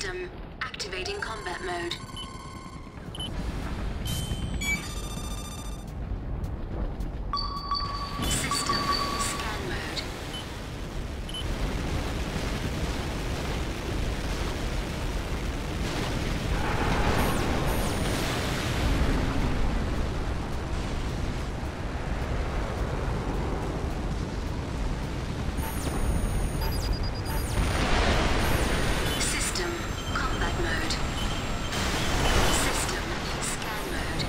System activating combat mode. System scan mode. System combat mode. System scan mode.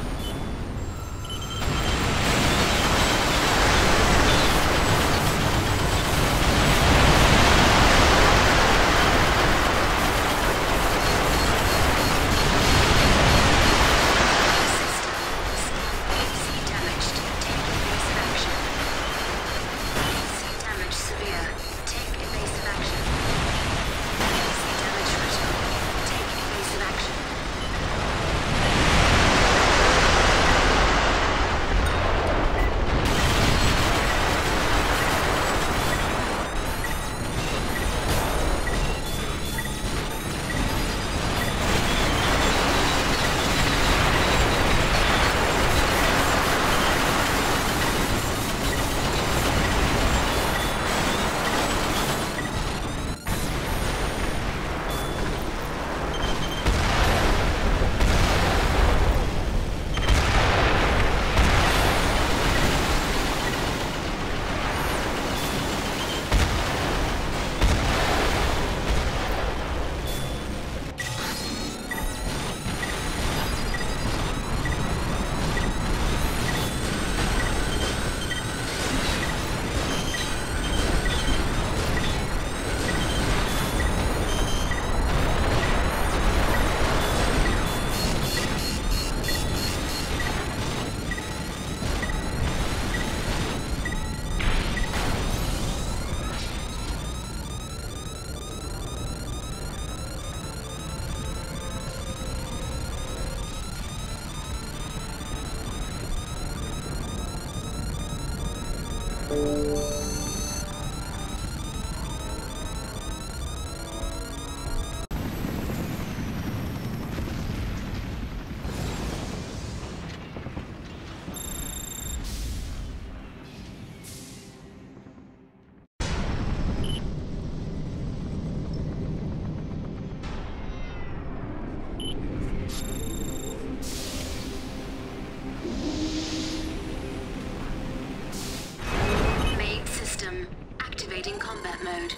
Main system activating combat mode.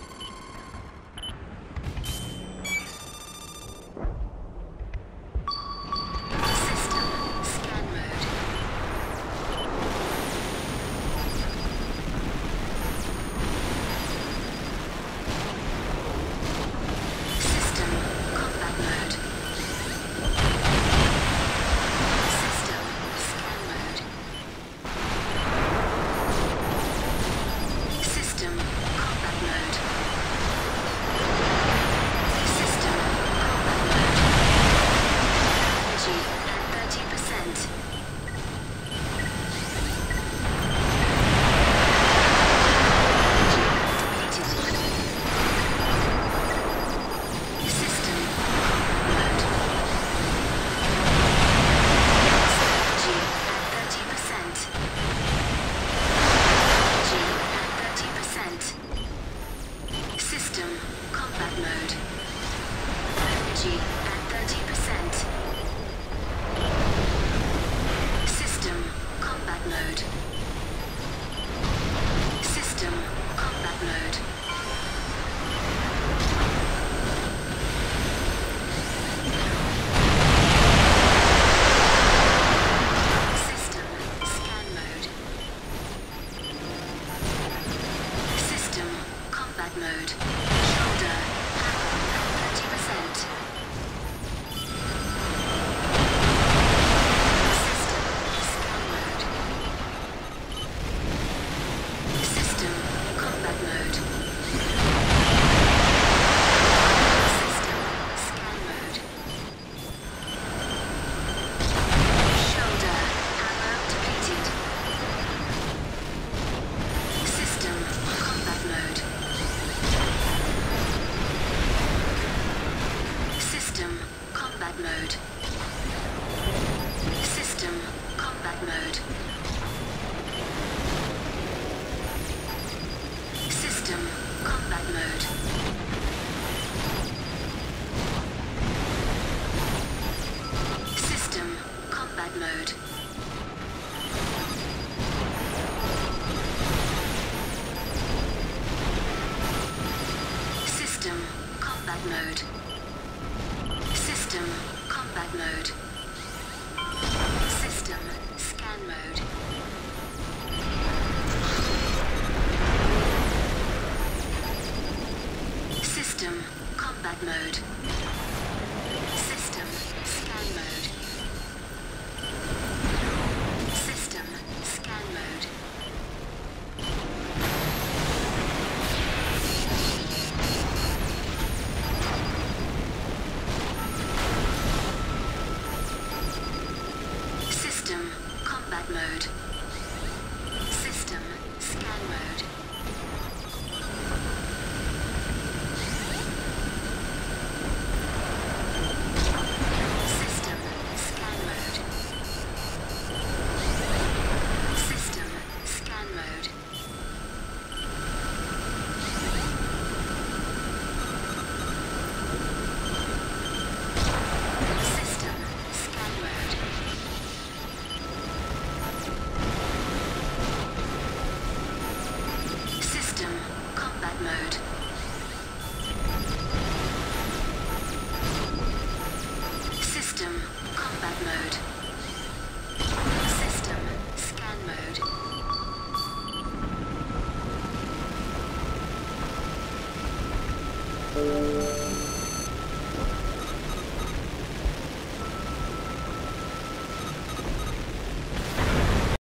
System scan mode. System combat mode. System scan mode. System combat mode. System combat mode. Energy at 30%. Energy activated. System combat mode. Energy at 30%. Energy at 30%. System combat mode. Energy at 30%. System combat mode. System combat mode. System scan mode. System combat mode. Shoulder power at 30%. mode. System combat mode. System combat mode. System combat mode. System combat mode. System combat mode. System scan mode. System combat mode. System scan mode. System scan mode. System combat mode. System scan mode. System scan mode. System scan mode. System scan mode. System combat mode. System combat mode. System scan mode.